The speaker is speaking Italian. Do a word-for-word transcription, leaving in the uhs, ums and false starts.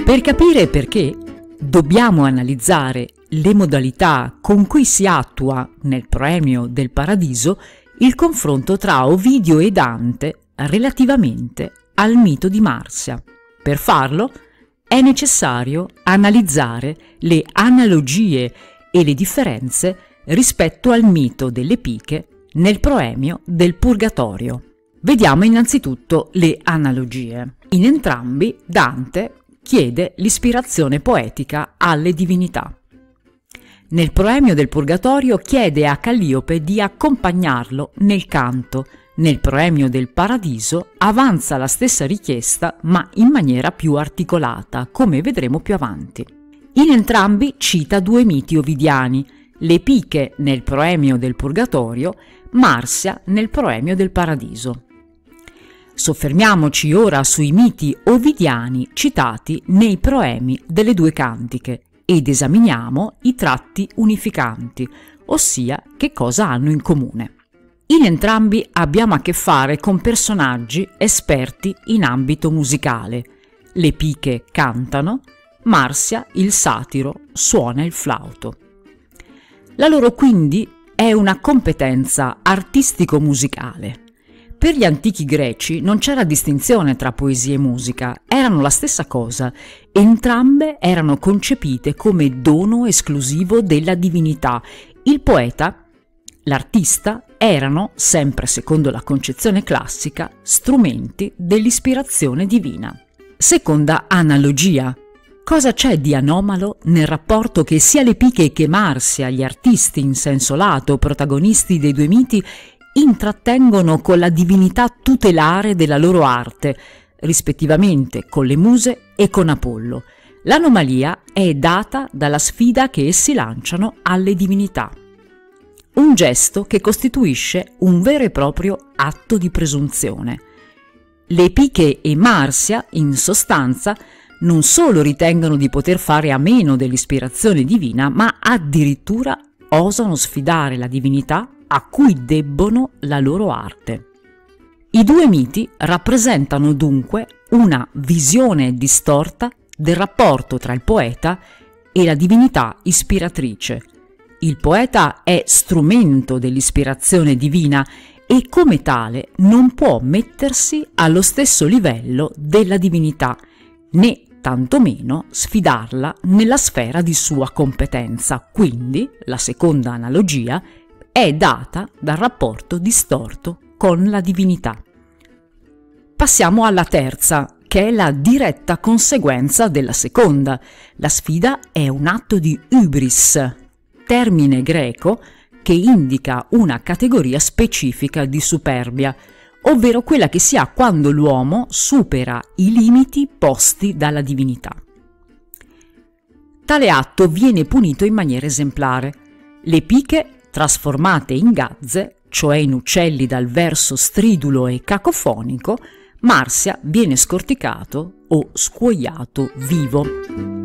Per capire perché, dobbiamo analizzare le modalità con cui si attua nel Proemio del Paradiso il confronto tra Ovidio e Dante relativamente al mito di Marsia. Per farlo è necessario analizzare le analogie e le differenze rispetto al mito delle Piche nel Proemio del Purgatorio. Vediamo innanzitutto le analogie. In entrambi Dante chiede l'ispirazione poetica alle divinità. Nel Proemio del Purgatorio chiede a Calliope di accompagnarlo nel canto. Nel Proemio del Paradiso avanza la stessa richiesta ma in maniera più articolata, come vedremo più avanti. In entrambi cita due miti ovidiani, le Piche nel Proemio del Purgatorio, Marsia nel Proemio del Paradiso. Soffermiamoci ora sui miti ovidiani citati nei proemi delle due cantiche ed esaminiamo i tratti unificanti, ossia che cosa hanno in comune. In entrambi abbiamo a che fare con personaggi esperti in ambito musicale. Le Piche cantano, Marsia, il satiro, suona il flauto. La loro quindi è una competenza artistico-musicale. Per gli antichi greci non c'era distinzione tra poesia e musica, erano la stessa cosa, entrambe erano concepite come dono esclusivo della divinità. Il poeta, l'artista, erano, sempre secondo la concezione classica, strumenti dell'ispirazione divina. Seconda analogia. Cosa c'è di anomalo nel rapporto che sia le Piche che Marsia, gli artisti in senso lato, protagonisti dei due miti, intrattengono con la divinità tutelare della loro arte, rispettivamente con le muse e con Apollo? L'anomalia è data dalla sfida che essi lanciano alle divinità. Un gesto che costituisce un vero e proprio atto di presunzione. Le Piche e Marsia, in sostanza, non solo ritengono di poter fare a meno dell'ispirazione divina, ma addirittura osano sfidare la divinità a cui debbono la loro arte. I due miti rappresentano dunque una visione distorta del rapporto tra il poeta e la divinità ispiratrice. Il poeta è strumento dell'ispirazione divina e come tale non può mettersi allo stesso livello della divinità, né tantomeno sfidarla nella sfera di sua competenza. Quindi, la seconda analogia è data dal rapporto distorto con la divinità. Passiamo alla terza, che è la diretta conseguenza della seconda. La sfida è un atto di hybris, termine greco che indica una categoria specifica di superbia, ovvero quella che si ha quando l'uomo supera i limiti posti dalla divinità. Tale atto viene punito in maniera esemplare. Le Piche, trasformate in gazze, cioè in uccelli dal verso stridulo e cacofonico, Marsia viene scorticato o scuoiato vivo.